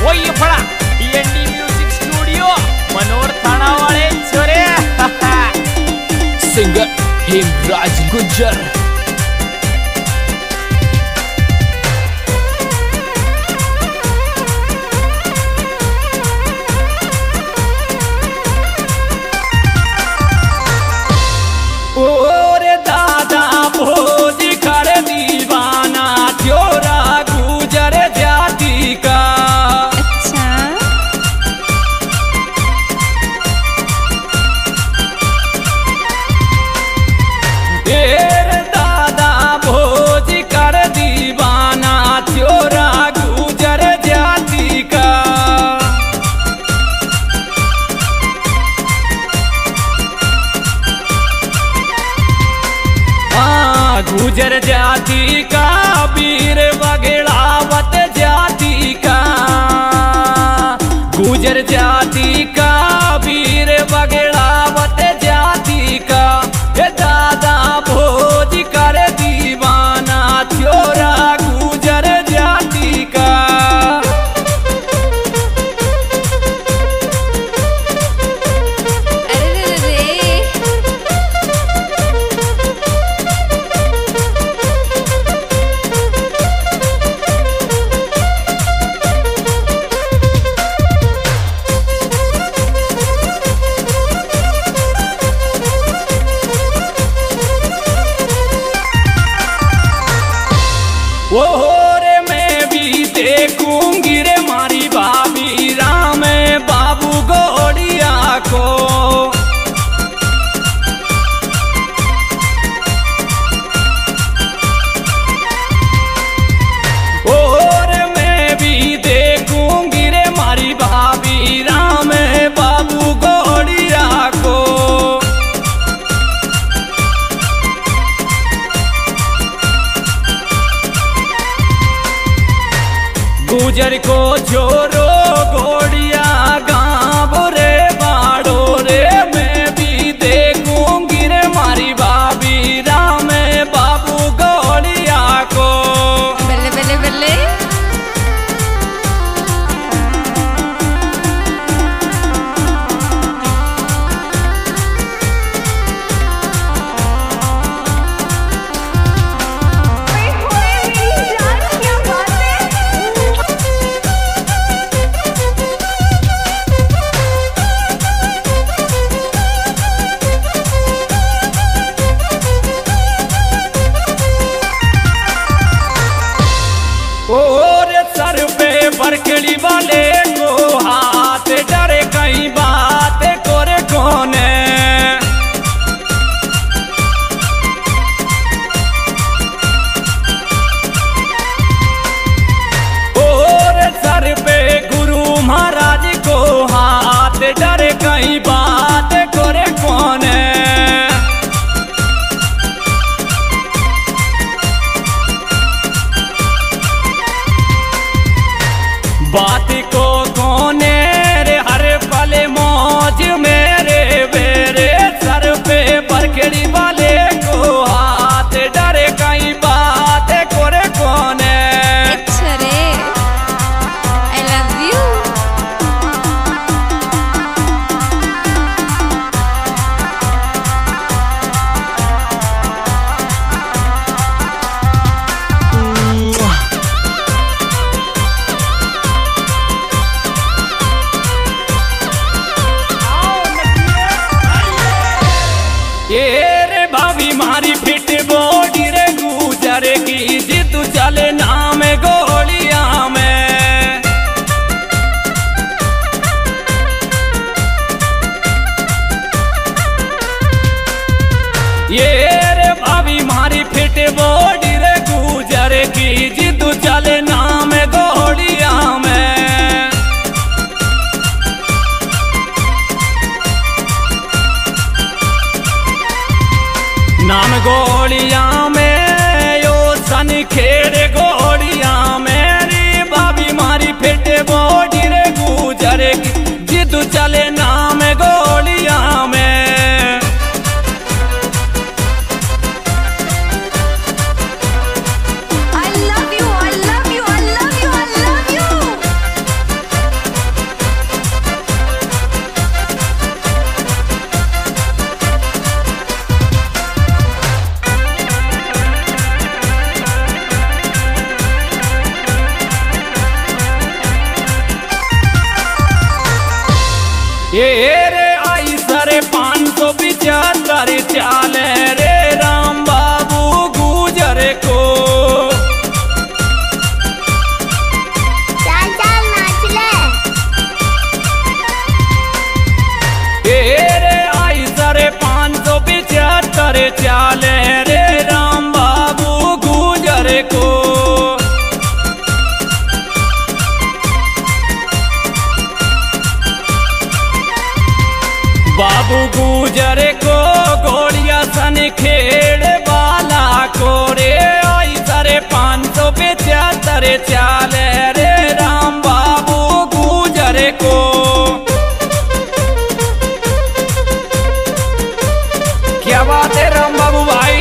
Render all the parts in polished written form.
ये फड़ा DND music studio Manor थाना वाले छोरे सिंगर हेमराज गुज्जर। ओरे दादा भोज कर दीवाना त्योरा गुजर जाति का। अच्छा तेरे दादा भोज कर दीवाना त्योरा गुजर जाति का। गुजर जाति का वीर बगड़ावत जाति का। गुजर जाति का वीर बगड़ावत जाति का। ये दादा भोज कर दीवाना त्योरा गुजर जाति का। ओ रे मैं भी देखूंगी रे मारी भाभी राम बाबू गोड़िया को। और मैं भी देखूंगी रे मारी भाभी राम बाबू गोड़िया को। गुजर को छोरो गोड़िया गाँव रे बाड़ो रे मैं भी देखूंगी रे मारी भाभी राम बाबू गोड़िया को। बल्ले बल्ले बल्ले। और सर पे बरकड़ी वाले को हाथ डरे कहीं बात करे कोने। और सर पे गुरु महाराज को हाथ डरे कहीं बात करे कोने। बात को कोने रे हर पल मौज मेरे बेरे सर पे बरकड़ी वाले को हाथ डरे कहीं बात करे कोने। अच्छा रे आई लव यू। ये रे भाभी मारी फिट बॉडी रे गुजर की जिद चले नाम गोलिया में। ये रे भाभी मारी फिट बॉडी रे गुजर की जिद चले नाम गोलिया में। नाम गोलिया में यो सन खेड़े गोलिया मेरी भाभी मारी फिटे बॉडी रे गुजर की जिद चले नाम गोलिया में। I love you, I love you, I love you, I love you। ये रे आई सरे 575 चाले रे राम बाबू गुजर को। चल चल नाच ले। ये रे आई सरे 575 चाले रे राम बाबू गुजर को। बाबू गुजर को गोड़िया सन खेड़ वाला को रे आई सरे 575 चाले रे राम बाबू गुजर को। क्या बात है राम बाबू भाई।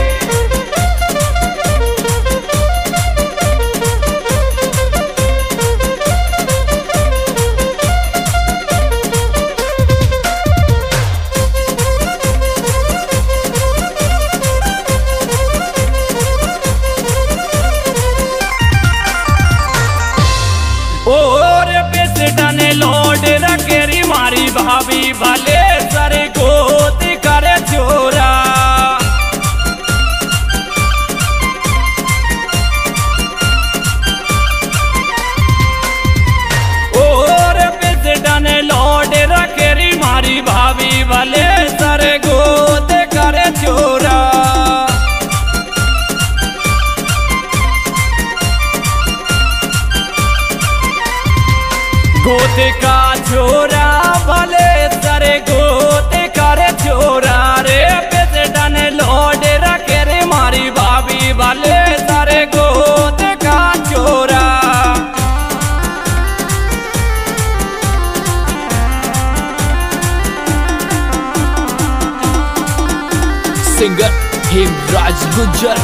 और पेसडने लोड रखेरी मारी भाभी भले सरे गोद करे छोरा। और पेसडने लोड रखेरी मारी भाभी भले सरे गोद करे छोरा। गोत का छोरा भले सरे गोत करे छोरा रे पेसडन लोड रखे रे मारी भाभी भले सरे गोत का छोरा। सिंगर हेमराज गुज्जर।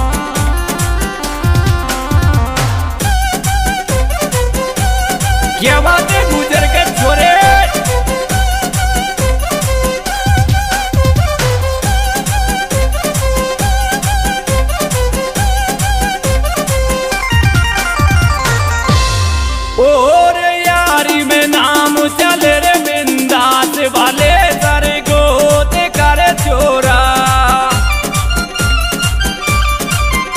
क्या बात है गुजर के छोरे। और यारी में नाम चले रे बिंदास वाले सरे गोद करे छोरा।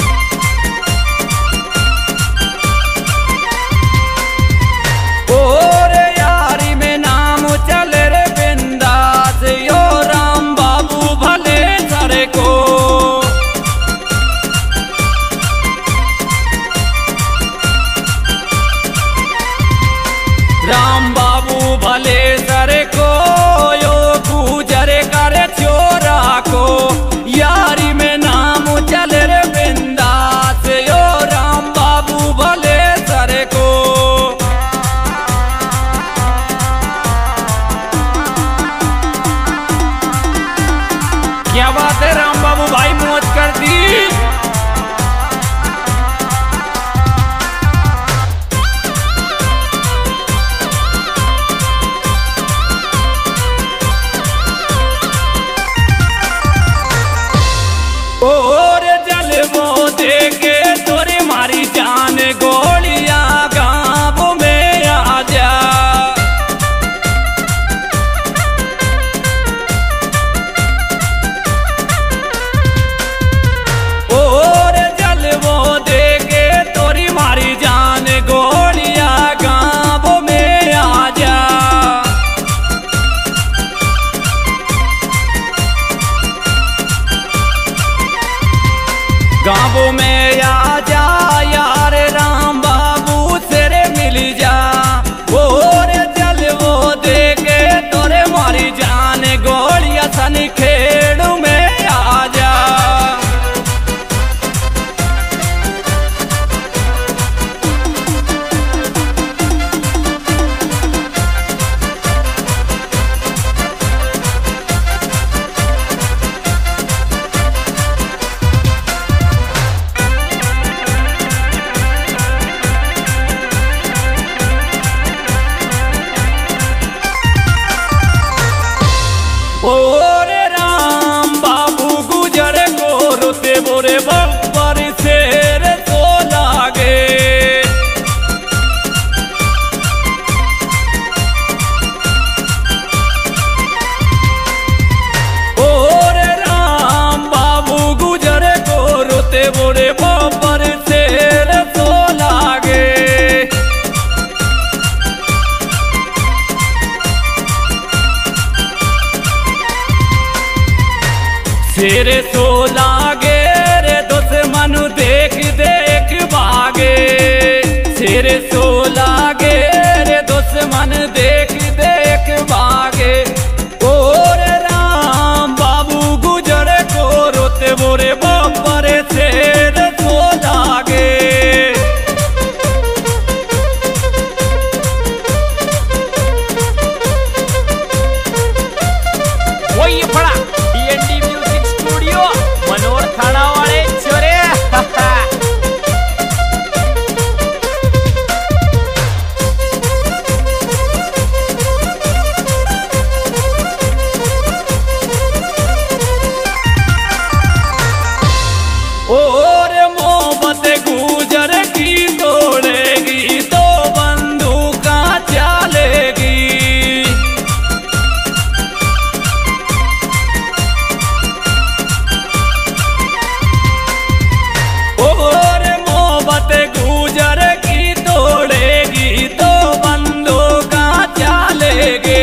ओ रे सो लागे रे दुश्मन देख देख भागे। और राम बाबू गुजर को रोते बोरे बापर से रे सो लागे। वही पड़ा डीएनडी म्यूजिक स्टूडियो मनोर थाना वाले चोरे। और मोहब्बत गुजर की तोड़ेगी तो बंदूका चलेगी। और मोहब्बत गुजर की तोड़ेगी तो बंदूका चलेगी।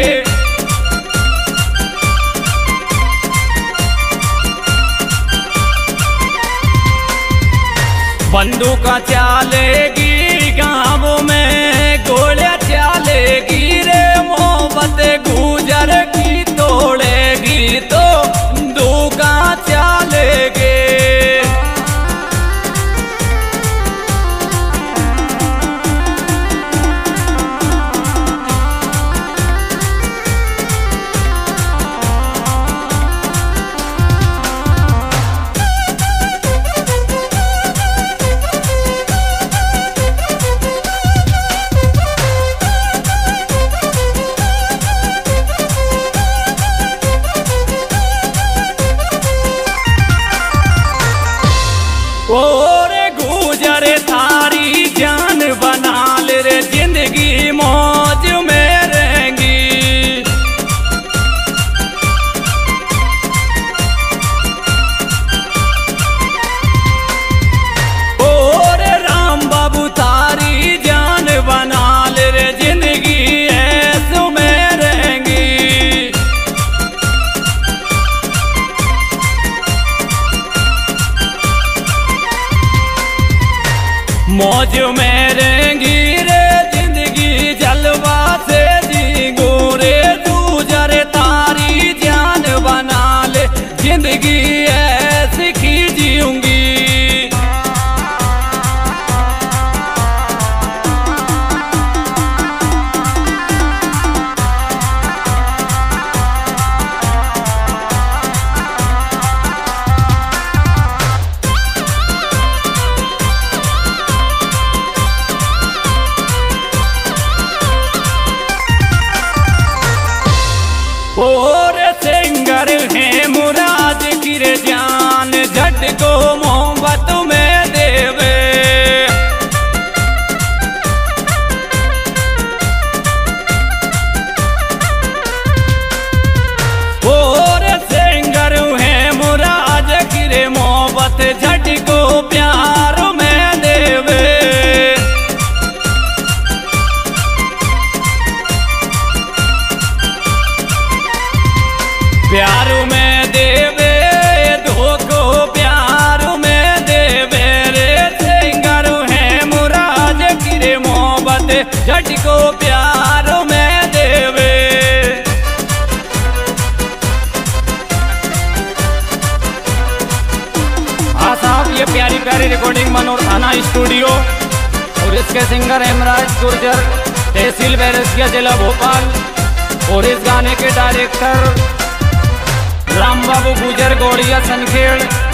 बंदूका चलेगी गाँव में गोलियां चलेगी रे मोहब्बत गुजर की तोड़ेगी तो बंदूका चलेगी। और गुजर थारी जान बना ले रे जिंदगी मौज में रहेंगी। और राम बाबू थारी जान बना ले रे जिंदगी ऐसो में रहेंगी। मौज में रहेंगी रे जिंदगी जलवा से जीगो रे गुजर तारी जान बना ले जिंदगी ऐसी की जीऊंगी। और सिंगर है मुराद की रे जान झट को मोहब्बत में देवे। और सिंगर है मुराद की रे मोहब्बत झट को प्यार में देवे। प्यार में देवे धोखो प्यार में देवे रे सिंगर है मुराद की रे मोहब्बत झट को प्यार में देवे। हाँ साहब, ये प्यारी प्यारी रिकॉर्डिंग मनोर थाना स्टूडियो और इसके सिंगर हेमराज गुर्जर, तहसील बैरसिया, जिला भोपाल। और इस गाने के डायरेक्टर राम बाबू गुजर, गौड़िया, सनखेड़।